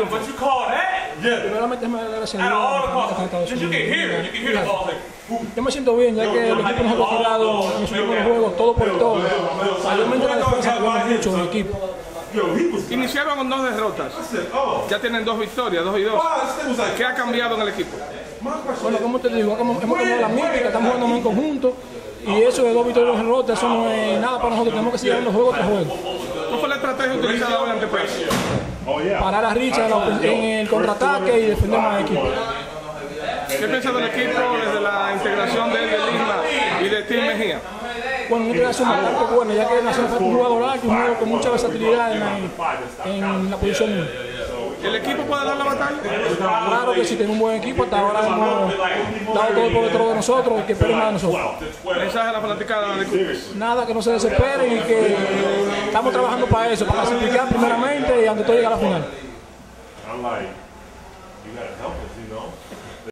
triunfo. Primeramente me da gracias a Dios en Estados Unidos. Yo me siento bien, ya que el equipo nos ha tirado en los últimos juegos todo por todo. Mayormente la defensa tenemos mucho en el equipo. Iniciaron con 2 derrotas. Ya tienen 2 victorias, 2 y 2. ¿Qué ha cambiado en el equipo? Bueno, como te digo, hemos cambiado la mística, estamos jugando en conjunto. Y eso de 2 victorias y 2 derrotas, eso no es nada para nosotros. Tenemos que seguir en los juegos tras juego. ¿Cuál fue la estrategia utilizada hoy ante Pérez? Parar a Richard en el contraataque y defender más al equipo. ¿Qué piensa del equipo desde la integración de Lima y de Tim Mejía? Bueno, una integración bastante buena, ya que nació un jugador alto, un jugador con mucha versatilidad en la posición 1. ¿El equipo puede dar la batalla? Claro que sí, tiene un buen equipo, hasta ahora hemos dado todo por dentro de nosotros y que esperen más de nosotros. ¿Mensaje a la fanaticada de Cooper? Nada, que no se desesperen y que estamos trabajando para eso, para clasificar primeramente y ante todo llegar a la final.